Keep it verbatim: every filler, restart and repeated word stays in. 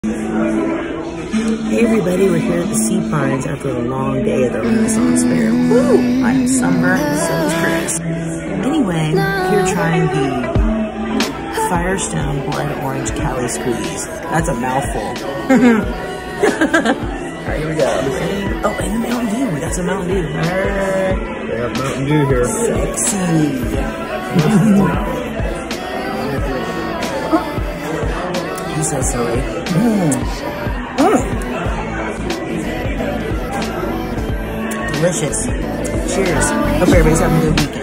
Hey everybody, we're here at the Seapines after a long day at the Renaissance Fair. Woo! I am sunburned, so is Chris. Anyway, here trying the Firestone Blood Orange Cali Squeeze. That's a mouthful. Alright, here we go. Oh, and the Mountain Dew. We got some Mountain Dew. Alright. We have Mountain Dew here. Sexy. He's so silly. Mm. Mm. Delicious. Cheers. Hope everybody's having a good weekend.